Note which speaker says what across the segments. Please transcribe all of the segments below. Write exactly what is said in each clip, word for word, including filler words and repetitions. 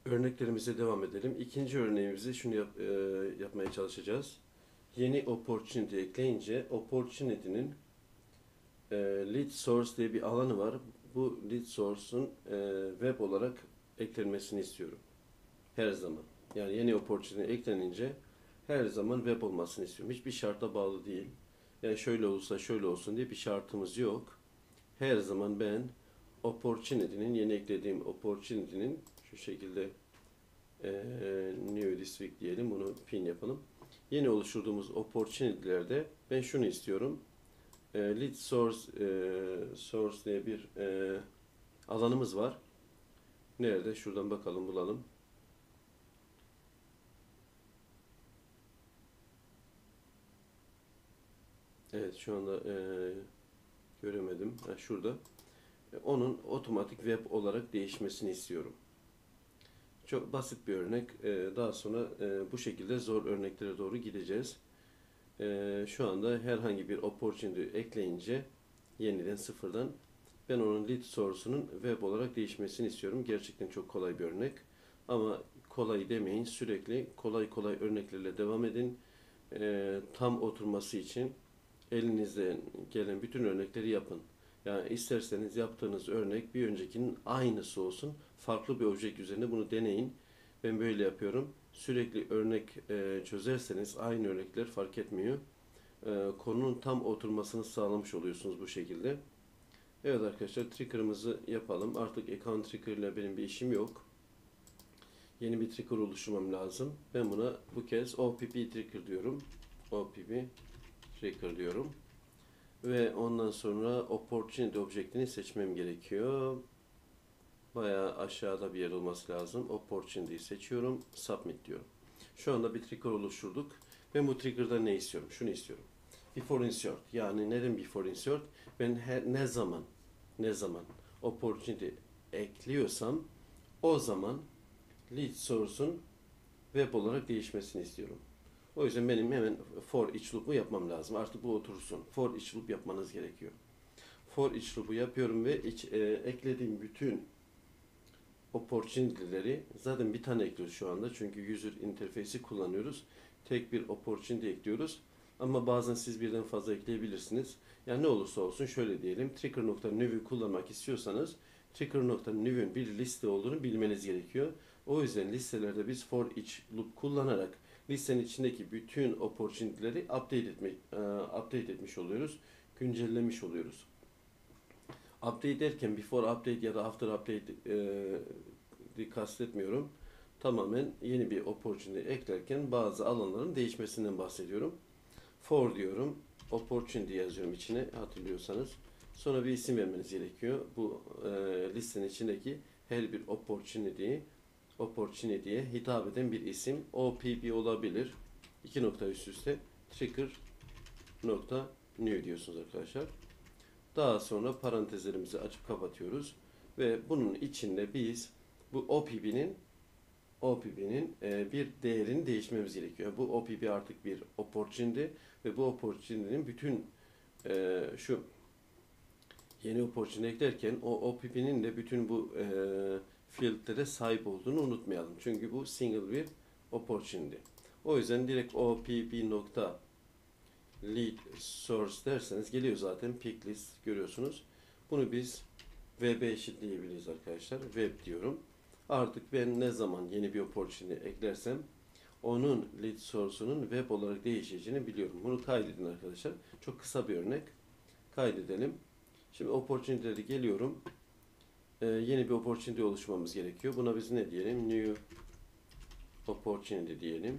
Speaker 1: Örneklerimize devam edelim. İkinci örneğimizi şunu yap, e, yapmaya çalışacağız. Yeni opportunity ekleyince opportunity'nin e, lead source diye bir alanı var. Bu lead source'un e, web olarak eklenmesini istiyorum. Her zaman. Yani yeni opportunity eklenince her zaman web olmasını istiyorum. Hiçbir şarta bağlı değil. Yani şöyle olursa şöyle olsun diye bir şartımız yok. Her zaman ben opportunity'nin yeni eklediğim opportunity'nin şu şekilde e, new this week diyelim, bunu pin yapalım. Yeni oluşturduğumuz opportunity'lerde ben şunu istiyorum. E, lead source e, source diye bir e, alanımız var. Nerede? Şuradan bakalım, bulalım. Evet, şu anda e, göremedim. Ha, şurada. E, onun otomatik web olarak değişmesini istiyorum. Çok basit bir örnek. E, daha sonra e, bu şekilde zor örneklere doğru gideceğiz. E, şu anda herhangi bir opportunity ekleyince yeniden sıfırdan ben onun lead source'unun web olarak değişmesini istiyorum. Gerçekten çok kolay bir örnek. Ama kolay demeyin. Sürekli kolay kolay örneklerle devam edin. E, tam oturması için elinizden gelen bütün örnekleri yapın. Yani isterseniz yaptığınız örnek bir öncekinin aynısı olsun. Farklı bir obje üzerinde bunu deneyin. Ben böyle yapıyorum. Sürekli örnek e, çözerseniz aynı örnekler fark etmiyor. E, konunun tam oturmasını sağlamış oluyorsunuz bu şekilde. Evet arkadaşlar, trigger'ımızı yapalım. Artık account trigger ile benim bir işim yok. Yeni bir trigger oluşturmam lazım. Ben buna bu kez O P P trigger diyorum. O P P trigger diyorum. Ve ondan sonra opportunity objektini seçmem gerekiyor. Bayağı aşağıda bir yer olması lazım. Opportunity'yi seçiyorum. Submit diyorum. Şu anda bir trigger oluşturduk. Ben bu trigger'da ne istiyorum? Şunu istiyorum. Before insert. Yani neden before insert? Ben her, ne zaman ne zaman opportunity ekliyorsam o zaman lead source'un web olarak değişmesini istiyorum. O yüzden benim hemen for each loop'u yapmam lazım. Artık bu otursun. For each loop yapmanız gerekiyor. For each loop'u yapıyorum ve iç, e, eklediğim bütün opportunity'leri, zaten bir tane ekliyoruz şu anda çünkü user interface'i kullanıyoruz. Tek bir opportunity ekliyoruz. Ama bazen siz birden fazla ekleyebilirsiniz. Yani ne olursa olsun şöyle diyelim. Trigger.new'u kullanmak istiyorsanız Trigger.new'un bir liste olduğunu bilmeniz gerekiyor. O yüzden listelerde biz for each loop kullanarak listenin içindeki bütün opportunity'leri update etmek, update etmiş oluyoruz. Güncellemiş oluyoruz. Update derken before update ya da after update e, kastetmiyorum. Tamamen yeni bir opportunity eklerken bazı alanların değişmesinden bahsediyorum. For diyorum. Opportunity yazıyorum içine, hatırlıyorsanız. Sonra bir isim vermeniz gerekiyor. Bu e, listenin içindeki her bir opportunity opportunity'ye hitap eden bir isim. O P P olabilir. İki nokta üst üste trigger nokta new diyorsunuz arkadaşlar. Daha sonra parantezlerimizi açıp kapatıyoruz. Ve bunun içinde biz bu O P P'nin O P P'nin e, bir değerini değişmemiz gerekiyor. Bu O P P artık bir opportunity ve bu opportunity'nin bütün e, şu yeni opportunity eklerken o O P P'nin de bütün bu e, field'lere sahip olduğunu unutmayalım. Çünkü bu single bir opportunity. O yüzden direkt O P P nokta lead source derseniz geliyor zaten, pick list görüyorsunuz. Bunu biz web'e eşitleyebiliriz arkadaşlar. Web diyorum. Artık ben ne zaman yeni bir opportunity eklersem onun lead source'unun web olarak değişeceğini biliyorum. Bunu kaydedin arkadaşlar. Çok kısa bir örnek. Kaydedelim. Şimdi opportunity'leri geliyorum. Ee, yeni bir opportunity oluşturmamız gerekiyor. Buna biz ne diyelim? New opportunity diyelim.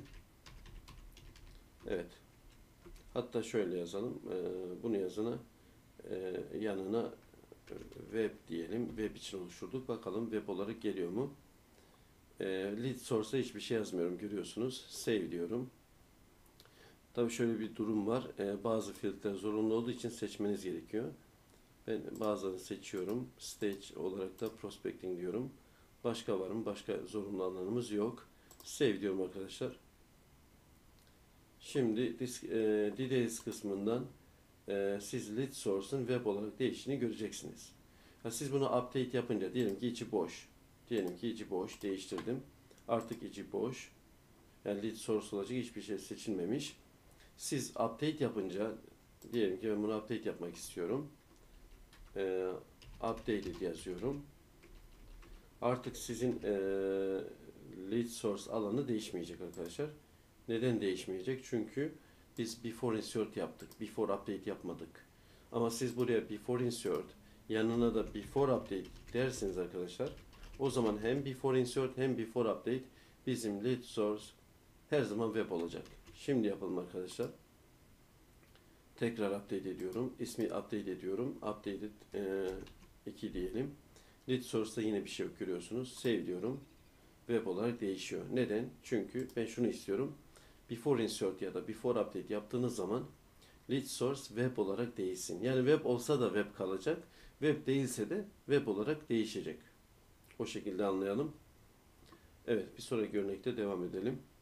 Speaker 1: Evet. Hatta şöyle yazalım. Ee, bunu yazana e, yanına web diyelim. Web için oluşturduk. Bakalım web olarak geliyor mu? E, lead source'a hiçbir şey yazmıyorum, görüyorsunuz. Save diyorum. Tabii şöyle bir durum var. E, bazı fieldler zorunlu olduğu için seçmeniz gerekiyor. Ben bazılarını seçiyorum. Stage olarak da prospecting diyorum. Başka var mı? Başka zorunlu alanımız yok. Save diyorum arkadaşlar. Şimdi disk, e, details kısmından e, siz lead source'un web olarak değiştiğini göreceksiniz. Ha, siz bunu update yapınca diyelim ki içi boş. Diyelim ki içi boş, değiştirdim. Artık içi boş. Yani lead source olacak hiçbir şey seçilmemiş. Siz update yapınca, diyelim ki ben bunu update yapmak istiyorum. Ee, updated yazıyorum. Artık sizin ee, lead source alanı değişmeyecek arkadaşlar. Neden değişmeyecek? Çünkü biz before insert yaptık. Before update yapmadık. Ama siz buraya before insert yanına da before update dersiniz arkadaşlar. O zaman hem before insert hem before update bizim lead source her zaman web olacak. Şimdi yapalım arkadaşlar. Tekrar update ediyorum. İsmi update ediyorum. Updated iki diyelim. Lead source'da yine bir şey yok, görüyorsunuz. Save diyorum. Web olarak değişiyor. Neden? Çünkü ben şunu istiyorum. Before insert ya da before update yaptığınız zaman lead source web olarak değişsin. Yani web olsa da web kalacak. Web değilse de web olarak değişecek. O şekilde anlayalım. Evet, bir sonraki örnekte devam edelim.